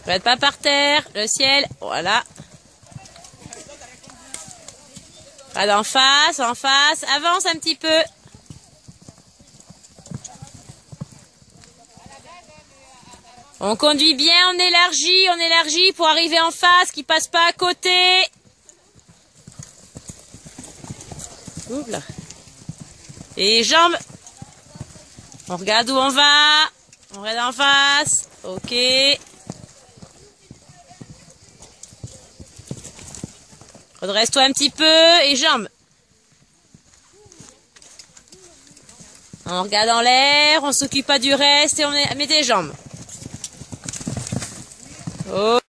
Regarde pas par terre, le ciel, voilà. Regarde en face, avance un petit peu. On conduit bien, on élargit pour arriver en face, qui passe pas à côté. Oula. Et jambes. On regarde où on va. On regarde en face. Ok. Redresse-toi un petit peu et jambes. On regarde en l'air, on s'occupe pas du reste et on met tes jambes. Oh.